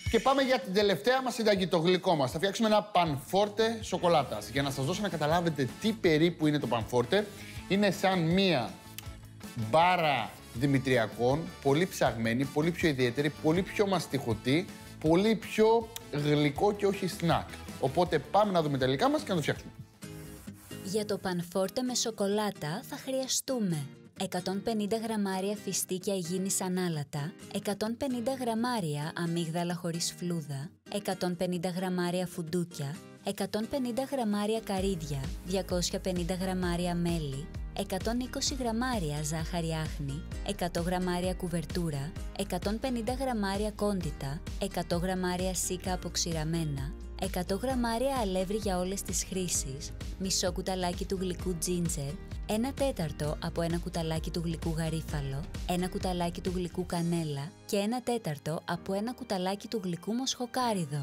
Και πάμε για την τελευταία μας συνταγή, το γλυκό μας. Θα φτιάξουμε ένα πανφόρτε σοκολάτας. Για να σας δώσω να καταλάβετε τι περίπου είναι το πανφόρτε, είναι σαν μία μπάρα δημητριακών, πολύ ψαγμένη, πολύ πιο ιδιαίτερη, πολύ πιο μαστιχωτή, πολύ πιο γλυκό και όχι σνακ. Οπότε πάμε να δούμε τα υλικά μας και να το φτιάξουμε. Για το πανφόρτε με σοκολάτα θα χρειαστούμε 150 γραμμάρια φιστίκια υγιεινής ανάλατα, 150 γραμμάρια αμύγδαλα χωρίς φλούδα, 150 γραμμάρια φουντούκια, 150 γραμμάρια καρύδια, 250 γραμμάρια μέλι, 120 γραμμάρια ζάχαρη άχνη, 100 γραμμάρια κουβερτούρα, 150 γραμμάρια κόντιτα, 100 γραμμάρια σίκα αποξηραμένα, 100 γραμμάρια αλεύρι για όλες τις χρήσεις, μισό κουταλάκι του γλυκού τζίντζερ, 1/4 από ένα κουταλάκι του γλυκού γαρίφαλο, ένα κουταλάκι του γλυκού κανέλα και 1/4 από ένα κουταλάκι του γλυκού μοσχοκάριδο.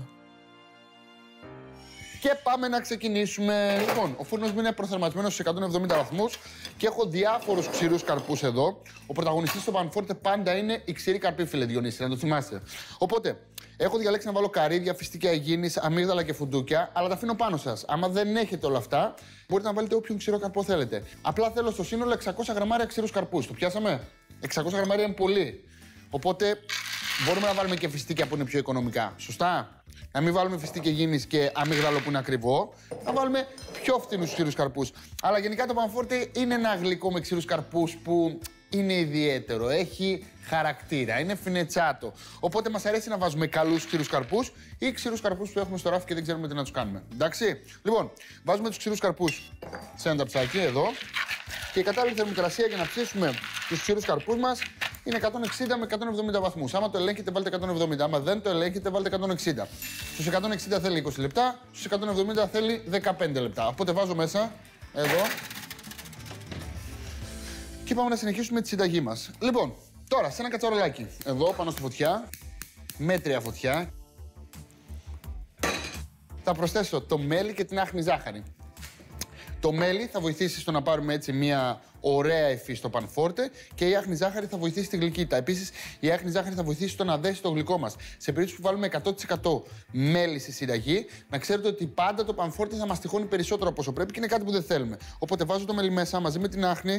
Και πάμε να ξεκινήσουμε. Λοιπόν, ο φούρνος μου είναι προθερμασμένος στους 170 βαθμούς και έχω διάφορους ξηρούς καρπούς εδώ. Ο πρωταγωνιστής στο πανφόρτε πάντα είναι η ξηρή καρπή, φίλε Διονύση, να το θυμάστε. Οπότε, έχω διαλέξει να βάλω καρύδια, φιστίκια υγιεινής, αμύγδαλα και φουντούκια, αλλά τα αφήνω πάνω σας. Άμα δεν έχετε όλα αυτά, μπορείτε να βάλετε όποιον ξηρό καρπό θέλετε. Απλά θέλω στο σύνολο 600 γραμμάρια ξηρούς καρπούς. Το πιάσαμε? 600 γραμμάρια είναι πολύ. Οπότε, μπορούμε να βάλουμε και φιστίκια που είναι πιο οικονομικά. Σωστά? Να μην βάλουμε φιστίκια υγιεινής και αμύγδαλο που είναι ακριβό. Να βάλουμε πιο φθηνούς ξηρούς καρπούς. Αλλά γενικά το πανφόρτε είναι ένα γλυκό με ξηρούς καρπούς που είναι ιδιαίτερο. Έχει χαρακτήρα. Είναι φινετσάτο. Οπότε μας αρέσει να βάζουμε καλούς ξηρούς καρπούς ή ξηρούς καρπούς που έχουμε στο ράφι και δεν ξέρουμε τι να τους κάνουμε. Εντάξει. Λοιπόν, βάζουμε τους ξηρούς καρπούς σε ένα ταψάκι εδώ. Και η κατάλληλη θερμοκρασία για να ψήσουμε τους ξηρούς καρπούς μας είναι 160 με 170 βαθμούς. Άμα το ελέγχετε, βάλτε 170. Άμα δεν το ελέγχετε, βάλτε 160. Στους 160 θέλει 20 λεπτά, στους 170 θέλει 15 λεπτά. Οπότε βάζω μέσα, εδώ. Και πάμε να συνεχίσουμε τη συνταγή μας. Λοιπόν, τώρα σε ένα κατσαρολάκι, εδώ πάνω στη φωτιά, μέτρια φωτιά, θα προσθέσω το μέλι και την άχνη ζάχαρη. Το μέλι θα βοηθήσει στο να πάρουμε έτσι μια ωραία υφή στο πανφόρτε και η άχνη ζάχαρη θα βοηθήσει στη γλυκύτητα. Επίσης, η άχνη ζάχαρη θα βοηθήσει στο να δέσει το γλυκό μας. Σε περίπτωση που βάλουμε 100% μέλι στη συνταγή, να ξέρετε ότι πάντα το πανφόρτε θα μαστιχώνει περισσότερο από όσο πρέπει και είναι κάτι που δεν θέλουμε. Οπότε βάζω το μέλι μέσα μαζί με την άχνη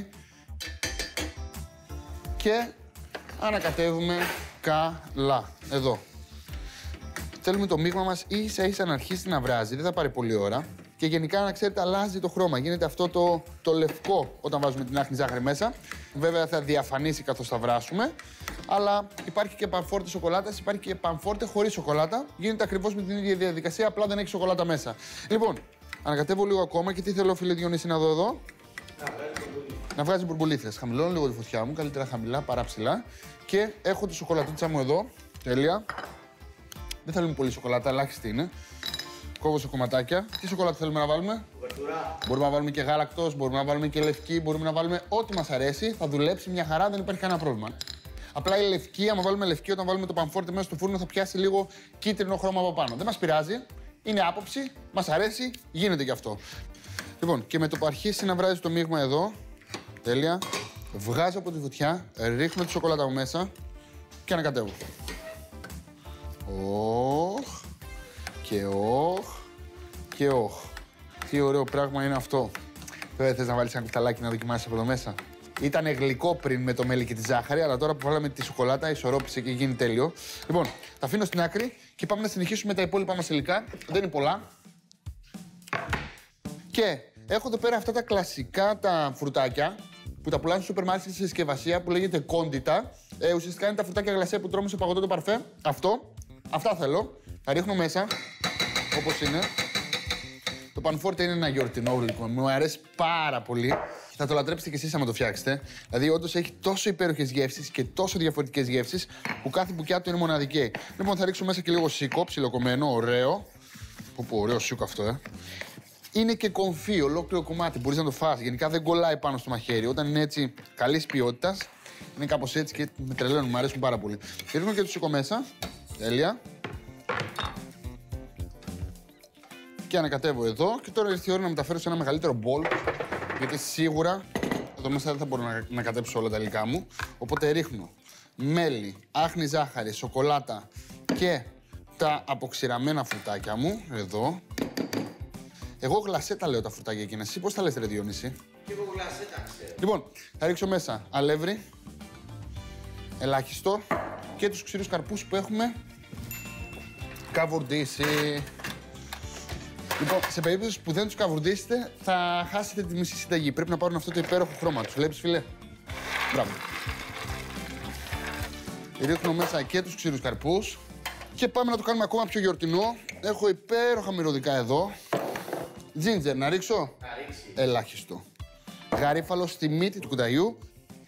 και ανακατεύουμε καλά. Εδώ. Θέλουμε το μείγμα μας ίσα-ίσα να αρχίσει να βράζει, δεν θα πάρει πολλή ώρα. Και γενικά, να ξέρετε, αλλάζει το χρώμα. Γίνεται αυτό το λευκό όταν βάζουμε την άχνη ζάχαρη μέσα. Βέβαια, θα διαφανίσει καθώς θα βράσουμε. Αλλά υπάρχει και πανφόρτε σοκολάτας, υπάρχει και πανφόρτε χωρίς σοκολάτα. Γίνεται ακριβώς με την ίδια διαδικασία, απλά δεν έχει σοκολάτα μέσα. Λοιπόν, ανακατεύω λίγο ακόμα και τι θέλω, φίλε Διονύση, να δω εδώ. Να βγάζει μπουρμπουλήθρες. Χαμηλώνω λίγο τη φωτιά μου, καλύτερα χαμηλά παρά ψηλά. Και έχω τη σοκολατίτσα μου εδώ. Τέλεια. Δεν θέλουμε πολύ σοκολάτα, ελάχιστη είναι. Κόβω σε κομματάκια. Τι σοκολάτα θέλουμε να βάλουμε? Κουβερτούρα. Μπορούμε να βάλουμε και γάλακτος, μπορούμε να βάλουμε και λευκή, μπορούμε να βάλουμε ό,τι μας αρέσει. Θα δουλέψει μια χαρά, δεν υπάρχει κανένα πρόβλημα. Απλά η λευκή, άμα βάλουμε λευκή, όταν βάλουμε το πανφόρτε μέσα στο φούρνο, θα πιάσει λίγο κίτρινο χρώμα από πάνω. Δεν μας πειράζει. Είναι άποψη, μας αρέσει, γίνεται κι αυτό. Λοιπόν, και με το που αρχίσει να βράζει το μείγμα εδώ, τέλεια, βγάζω από τη φωτιά, ρίχνω τη σοκολάτα μου μέσα και ανακατεύω. Οχ. Και όχ, και όχ. Τι ωραίο πράγμα είναι αυτό. Βέβαια θες να βάλεις ένα κουταλάκι να δοκιμάσεις από εδώ μέσα. Ήτανε γλυκό πριν με το μέλι και τη ζάχαρη, αλλά τώρα που βάλαμε τη σοκολάτα ισορρόπησε και γίνει τέλειο. Λοιπόν, τα αφήνω στην άκρη και πάμε να συνεχίσουμε τα υπόλοιπα μας υλικά. Δεν είναι πολλά. Και έχω εδώ πέρα αυτά τα κλασικά τα φρουτάκια που τα πουλάνε στο σούπερ μάρκετ στη συσκευασία που λέγεται κόντιτα. Ουσιαστικά είναι τα φρουτάκια γλασέ που τρώμε σε παγωτό το παρφέ. Αυτά θέλω. Τα ρίχνω μέσα, όπως είναι. Το πανφόρτε είναι ένα γιορτινό γλυκό. Μου αρέσει πάρα πολύ. Θα το λατρέψετε κι εσείς άμα το φτιάξετε. Δηλαδή, όντως έχει τόσο υπέροχες γεύσεις και τόσο διαφορετικές γεύσεις που κάθε μπουκιά του είναι μοναδική. Λοιπόν, θα ρίξω μέσα και λίγο σίκο, ψιλοκομμένο, ωραίο. Πω, ωραίο σίκο αυτό, Είναι και κομφί, ολόκληρο κομμάτι. Μπορείς να το φας. Γενικά δεν κολλάει πάνω στο μαχαίρι. Όταν είναι έτσι καλής ποιότητας, είναι κάπως έτσι και με τρελαίνουν. Μου αρέσουν πάρα πολύ. Ρίχνω και το σίκο μέσα. Τέλεια. Και ανακατεύω εδώ και τώρα ήρθε η ώρα να μεταφέρω σε ένα μεγαλύτερο μπολ. Γιατί σίγουρα εδώ μέσα δεν θα μπορώ να κατέψω όλα τα υλικά μου. Οπότε ρίχνω μέλι, άχνη ζάχαρη, σοκολάτα και τα αποξηραμένα φρουτάκια μου, εδώ. Εγώ γλασέτα λέω τα φρουτάκια εκείνα. Εσύ πώς τα λες, ρε Διονύση? Και εγώ γλασέτα ξέρω. Λοιπόν, θα ρίξω μέσα αλεύρι, ελάχιστο, και τους ξηρούς καρπούς που έχουμε καβουρδίσει. Λοιπόν, σε περίπτωση που δεν τους καβουρδίσετε, θα χάσετε τη μισή συνταγή. Πρέπει να πάρουν αυτό το υπέροχο χρώμα τους. Βλέπεις, φίλε? Μπράβο. Ρίχνω μέσα και τους ξηρούς καρπούς και πάμε να το κάνουμε ακόμα πιο γιορτινό. Έχω υπέροχα μυρωδικά εδώ. Τζίντζερ, να ρίξω? Να ρίξει. Ελάχιστο. Γαρίφαλο στη μύτη του κουταλιού.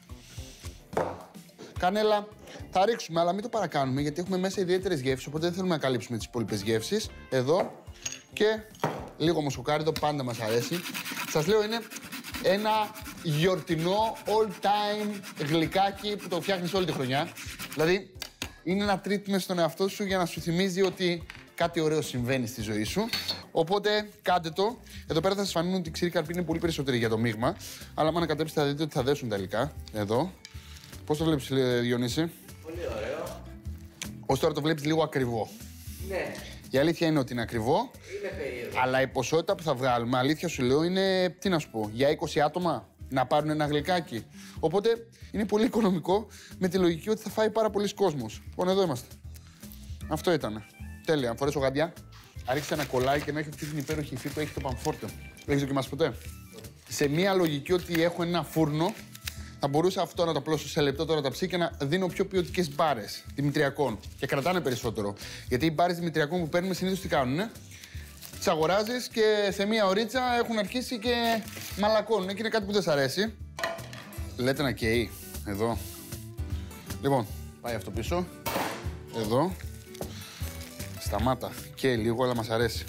Κανέλα θα ρίξουμε, αλλά μην το παρακάνουμε γιατί έχουμε μέσα ιδιαίτερες γεύσεις. Οπότε δεν θέλουμε να καλύψουμε τις υπόλοιπες γεύσεις. Εδώ. Και λίγο μοσοκάριδο, πάντα μας αρέσει. Σας λέω, είναι ένα γιορτινό all-time γλυκάκι που το φτιάχνεις όλη τη χρονιά. Δηλαδή, είναι ένα treat μες στον εαυτό σου για να σου θυμίζει ότι κάτι ωραίο συμβαίνει στη ζωή σου. Οπότε, κάντε το. Εδώ πέρα θα σας φανούν ότι οι ξηροί καρποί είναι πολύ περισσότεροι για το μείγμα. Αλλά, αν ανακατέψετε, θα δείτε ότι θα δέσουν τα υλικά. Εδώ. Πώς το βλέπεις, Διονύση? Πολύ ωραίο. Ως τώρα το βλέπεις λίγο ακριβό. Ναι. Η αλήθεια είναι ότι είναι ακριβό. Είναι περίεργο. Αλλά η ποσότητα που θα βγάλουμε, αλήθεια σου λέω, είναι, τι να σου πω, για 20 άτομα να πάρουν ένα γλυκάκι. Οπότε είναι πολύ οικονομικό με τη λογική ότι θα φάει πάρα πολλοί κόσμος. Λοιπόν, εδώ είμαστε. Αυτό ήτανε. Τέλεια. Αν φορέσω γαντιά, θα ρίξει ένα κολλάκι και να έχει αυτή την υπέροχη υφή που έχει το πανφόρτε. Έχεις δοκιμάσει ποτέ? Σε μία λογική ότι έχω ένα φούρνο, θα μπορούσα αυτό να το απλώσω σε λεπτό τώρα τα ψή και να δίνω πιο ποιοτικές μπάρες δημητριακών. Και κρατάνε περισσότερο. Γιατί οι μπάρες δημητριακών που παίρνουμε συνήθως τι κάνουνε? Τις αγοράζεις και σε μία ωρίτσα έχουν αρχίσει και μαλακώνουν. Και είναι κάτι που δεν σ' αρέσει. Λέτε να καίει. Εδώ. Λοιπόν, πάει αυτό πίσω. Εδώ. Σταμάτα. Καίει λίγο, αλλά μας αρέσει.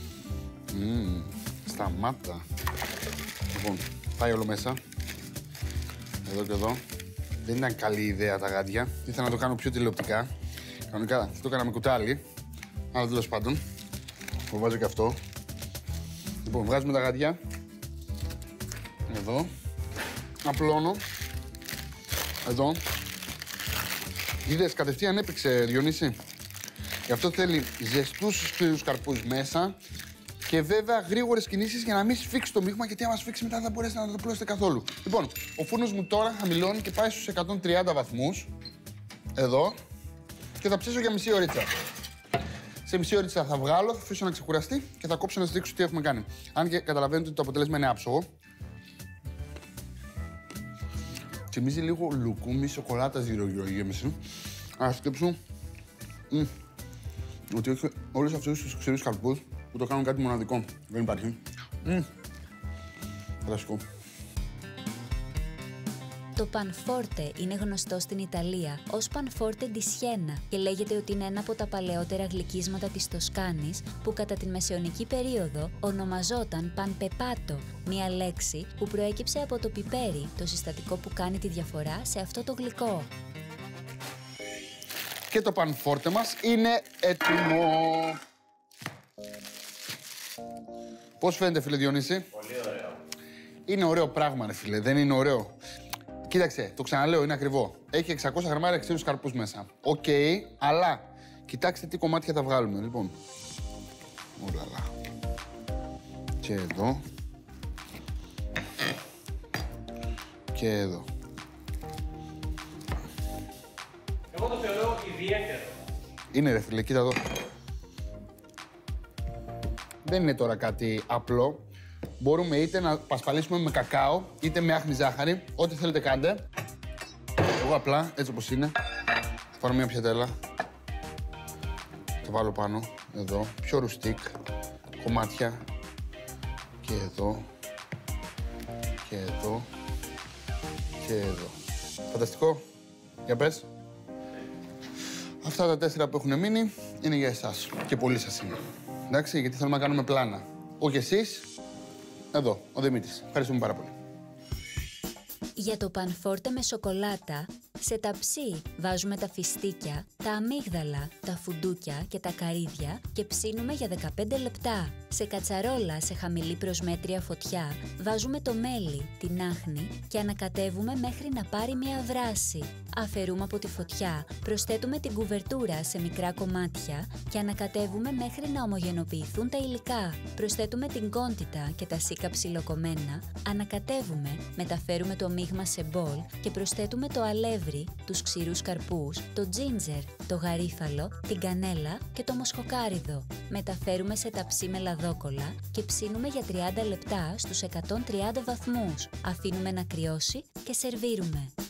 Σταμάτα. Λοιπόν, πάει όλο μέσα. Εδώ και εδώ. Δεν ήταν καλή ιδέα τα γάντια. Ήθελα να το κάνω πιο τηλεοπτικά. Κανονικά το έκανα με κουτάλι. Αλλά τέλος πάντων. Το βάζω και αυτό. Λοιπόν, βγάζουμε τα γάντια. Εδώ. Απλώνω. Εδώ. Είδες, κατευθείαν έπαιξε, Διονύση. Γι' αυτό θέλει ζεστούς ξηρούς καρπούς μέσα. Και βέβαια γρήγορες κινήσεις για να μην σφίξει το μείγμα, γιατί άμα σφίξει μετά δεν θα μπορέσετε να το πλώσετε καθόλου. Λοιπόν, ο φούρνος μου τώρα χαμηλώνει και πάει στους 130 βαθμούς. Εδώ. Και θα ψήσω για μισή ωρίτσα. Σε μισή ωρίτσα θα βγάλω, θα αφήσω να ξεκουραστεί και θα κόψω να σας δείξω τι έχουμε κάνει. Αν και καταλαβαίνετε ότι το αποτέλεσμα είναι άψογο. Θυμίζει λίγο λουκούμι, σοκολάτα γύρω-γύρω η γέμιση. Ας σκέψω ότι έχει όλους αυτούς τους ξηρούς καρπούς που το κάνουν κάτι μοναδικό. Δεν υπάρχει. Φανταστικό. Το πανφόρτε είναι γνωστό στην Ιταλία ως πανφόρτε ντι Σιένα και λέγεται ότι είναι ένα από τα παλαιότερα γλυκίσματα της Τοσκάνης που κατά την μεσαιωνική περίοδο ονομαζόταν πανπεπάτο, μία λέξη που προέκυψε από το πιπέρι, το συστατικό που κάνει τη διαφορά σε αυτό το γλυκό. Και το πανφόρτε μας είναι έτοιμο. Πώς φαίνεται, φίλε Διονύση? Πολύ ωραίο. Είναι ωραίο πράγμα, ρε φίλε, δεν είναι ωραίο? Κοίταξε, το ξαναλέω, είναι ακριβό. Έχει 600 γραμμάρια ξηρούς καρπούς μέσα. Οκ, αλλά κοιτάξτε τι κομμάτια θα βγάλουμε. Λοιπόν, ολαλά. Και εδώ. Και εδώ. Εγώ το θεωρώ ιδιαίτερο. Είναι, ρε φίλε, κοίτα εδώ. Δεν είναι τώρα κάτι απλό. Μπορούμε είτε να πασπαλίσουμε με κακάο, είτε με άχνη ζάχαρη. Ό,τι θέλετε κάντε. Εγώ απλά, έτσι όπως είναι, θα πάρω μια πιατέλα. Το βάλω πάνω, εδώ, πιο ρουστικ, κομμάτια. Και εδώ. Και εδώ. Και εδώ. Φανταστικό. Για πες. Αυτά τα 4 που έχουν μείνει είναι για εσάς. Και πολύ σας είναι. Εντάξει, γιατί θέλουμε να κάνουμε πλάνα. Όχι εσείς. Εδώ, ο Δημήτρης. Ευχαριστούμε πάρα πολύ. Για το πανφόρτε με σοκολάτα, σε ταψί βάζουμε τα φιστίκια, τα αμύγδαλα, τα φουντούκια και τα καρύδια και ψήνουμε για 15 λεπτά. Σε κατσαρόλα σε χαμηλή προσμέτρια φωτιά βάζουμε το μέλι, την άχνη και ανακατεύουμε μέχρι να πάρει μια βράση. Αφαιρούμε από τη φωτιά, προσθέτουμε την κουβερτούρα σε μικρά κομμάτια και ανακατεύουμε μέχρι να ομογενοποιηθούν τα υλικά. Προσθέτουμε την κόντιτα και τα σίκα ψιλοκομμένα, ανακατεύουμε, μεταφέρουμε το μείγμα σε μπολ και προσθέτουμε το αλεύρι, τους ξηρούς καρπούς, το τζίντζερ, το γαρίφαλο, την κανέλα και το μοσχοκάριδο. Μεταφέρουμε σε ταψί με λαδόκολλα και ψήνουμε για 30 λεπτά στους 130 βαθμούς. Αφήνουμε να κρυώσει και σερβίρουμε.